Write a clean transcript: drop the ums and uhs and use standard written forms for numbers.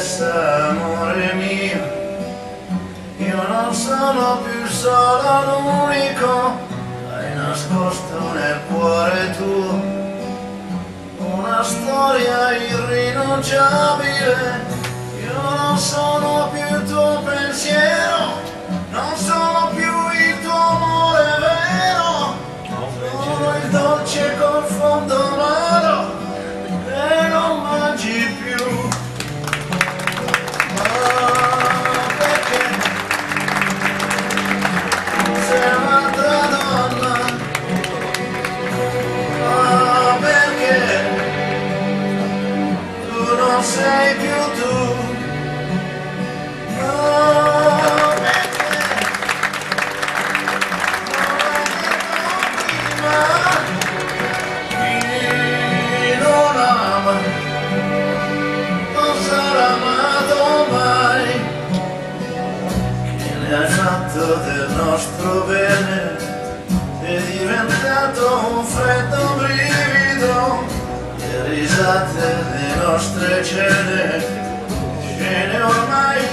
stessa, amore mio. Io non sono più solo l'unico, hai nascosto nel cuore tuo una storia irrinunciabile. Io non sono più il tuo pensiero, non sono più il tuo amore vero, sono il dolce col fondo amaro e non mangi più. Ma perché sei un'altra donna? Ma perché tu non sei più tu? Del nostro bene è diventato un freddo brivido, le risate delle nostre scene ormai